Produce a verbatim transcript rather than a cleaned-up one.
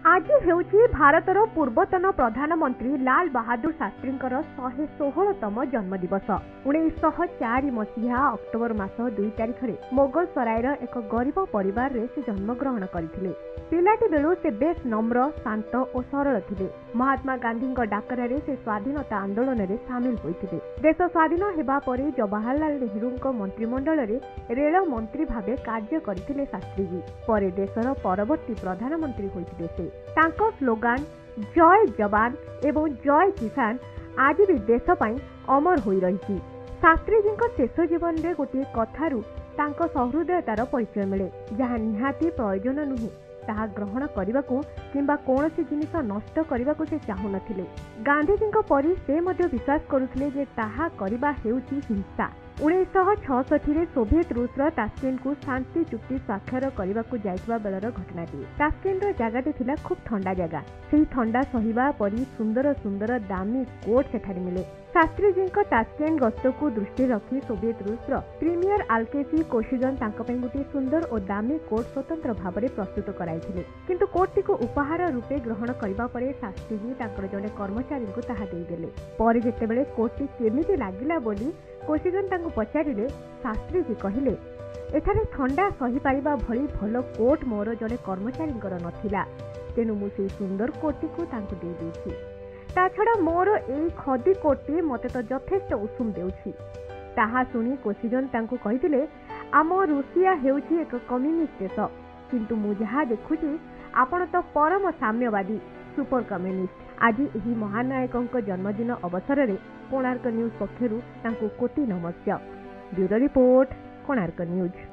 आज हेउछि भारतर पूर्वतन प्रधानमंत्री लाल बहादुर शास्त्री शहे षोहलतम जन्मदिवस। उन्नीस चार मसीहा अक्टोबर मास दुई तारिख में मोगल सरायर एक गरीब परिवार रे से जन्मग्रहण करथिले। पिलाटी बेलू से बेस नम्र, शांत और सरल थिले। महात्मा गांधी डाकरा से स्वाधीनता आंदोलन में सामिल होइथिले। देश स्वाधीन हेबा परे जवाहरलाल नेहरू मंत्रिमंडल रे रेल मंत्री भावे कार्य करथिले शास्त्री जी। परे देशर परवर्ती प्रधानमंत्री होइथिले से। तांको स्लोगान जय जवान एवं जय किसान आज भी देश पई अमर होई रही। शास्त्री जी शेष जीवन में गोटे कथारू तांको सहृदयतार परिचय मिले, जहाँ निहाती प्रयोजन नुहे ताहा ग्रहण करने किंबा कौनसी जिनिस नष्ट करने को से चाहू नथिले। गांधीजी परी से मध्य विश्वास करुथिले जे ताहा करिबा हेउछि हिंसा। उन्नीस छठी रे सोवियत रूसर तास्केंट को शांति चुक्ति स्वाक्षर करने को जाइतबा बेलर घटनाटी। तास्केंट जगाटी थिला खूब ठंडा जगह। सेही ठंडा सहिबा परी सुंदर सुंदर दामी कोट सेठारे मिले। शास्त्री जी तास्केंट गस्त को दृष्टि रखी सोवियत रूसर प्रीमियर आल्केसी कोशिगन तांको पई गोटे सुंदर और दामी कोट स्वतंत्र भाव में प्रस्तुत कराइथिले। किंतु कोटटी को उपहार रूपे ग्रहण करबा परे शास्त्री जी तांकर जने कर्मचारी को ताहा देई देले। परे जेतेबेले कोटटी केमिति लागिला बोली कोशिगन तांको पचारिले, शास्त्री जी कहिले एठारे ठंडा सही पारिबा भली भल कोट मोर जने कर्मचारी नथिला, तेणु मु सेई सुंदर कोटटी को तांको देई देछि। ता छड़ा मोर एई खदी कोटटी मते तो यथेष्ट उषुम देउछि। ताहा सुनी कोशिगन तांको कहिथिले, आम रूसिया हेउछि एक कम्युनिस्ट देश, किंतु मु जहा देखुछि आपण तो परम साम्यवादी सुपर कम्युनिस्ट। आज एही महानायकଙ୍କ जन्मदिन अवसर में कोणार्क न्यूज पक्षरु तांको कोटि नमस्कार। Bureau report, Konark news.